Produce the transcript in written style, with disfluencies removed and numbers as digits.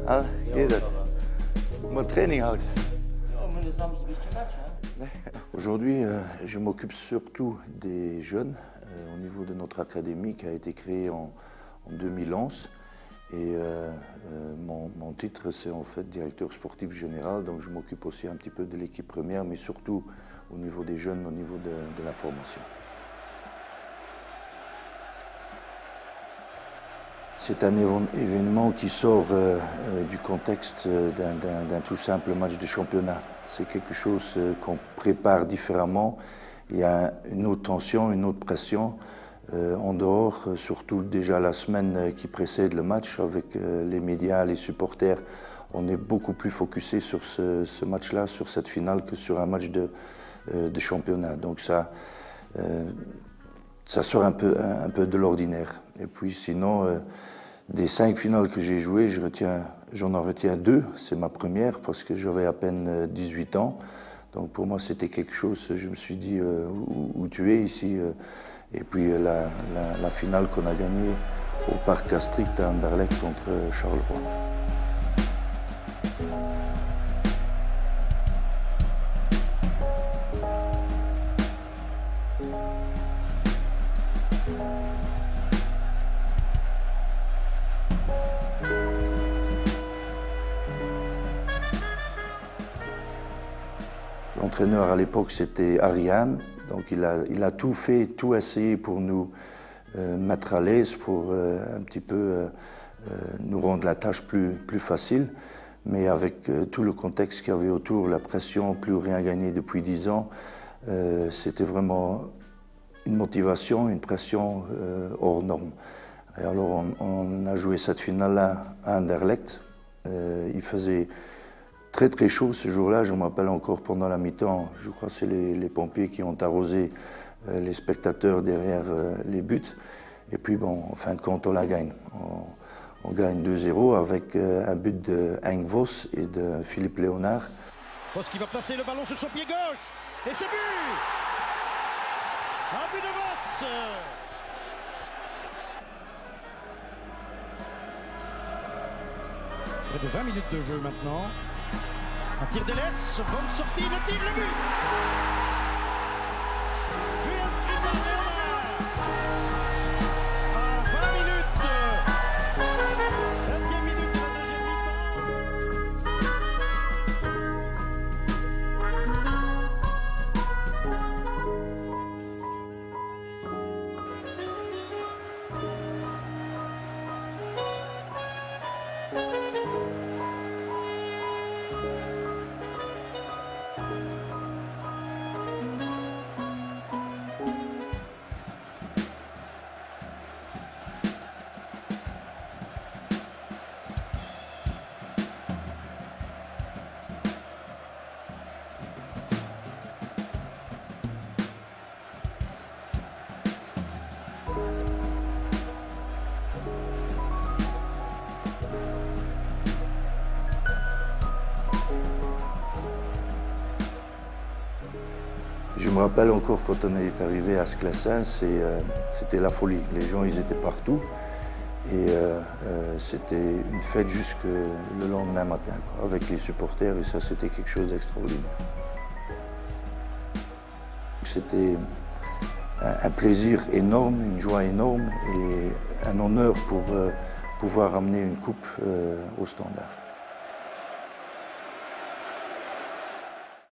Ah, geht das? Mon training houdt. Aujourd'hui, je m'occupe surtout des jeunes au niveau de notre académie qui a été créée en 2011. Et mon titre, c'est en fait directeur sportif général, donc je m'occupe aussi un petit peu de l'équipe première, mais surtout au niveau des jeunes, au niveau de la formation. C'est un événement qui sort du contexte d'un tout simple match de championnat. C'est quelque chose qu'on prépare différemment. Il y a une autre tension, une autre pression en dehors, surtout déjà la semaine qui précède le match avec les médias, les supporters. On est beaucoup plus focusé sur ce match-là, sur cette finale, que sur un match de championnat. Donc ça sort un peu de l'ordinaire. Et puis sinon, des 5 finales que j'ai jouées, j'en en retiens 2. C'est ma première parce que j'avais à peine 18 ans. Donc pour moi, c'était quelque chose, je me suis dit, où tu es ici. Et puis la finale qu'on a gagnée au Parc Astrid à Anderlecht contre Charleroi. L'entraîneur à l'époque, c'était Ariane, donc il a tout fait, tout essayé pour nous mettre à l'aise, pour un petit peu nous rendre la tâche plus facile. Mais avec tout le contexte qu'il y avait autour, la pression, plus rien gagné depuis 10 ans, c'était vraiment une motivation, une pression hors norme. Et alors on a joué cette finale-là à Anderlecht. Il faisait très chaud ce jour-là, je me rappelle encore pendant la mi-temps, je crois que c'est les pompiers qui ont arrosé les spectateurs derrière les buts. Et puis bon, en fin de compte, on la gagne. On gagne 2-0 avec un but de Henk Vos et de Philippe Léonard. Vos qui va placer le ballon sur son pied gauche, et c'est but! Un but de Vos! Près de 20 minutes de jeu maintenant. Un tir d'Ehlers, bonne sortie, le tir, le but! But inscrit par Léonard! À 20 minutes! 20e minute de la deuxième Je me rappelle encore quand on est arrivé à Sclessin, c'était la folie. Les gens, ils étaient partout. Et c'était une fête jusque le lendemain matin, quoi, avec les supporters, et ça, c'était quelque chose d'extraordinaire. C'était un plaisir énorme, une joie énorme et un honneur pour pouvoir amener une coupe au Standard.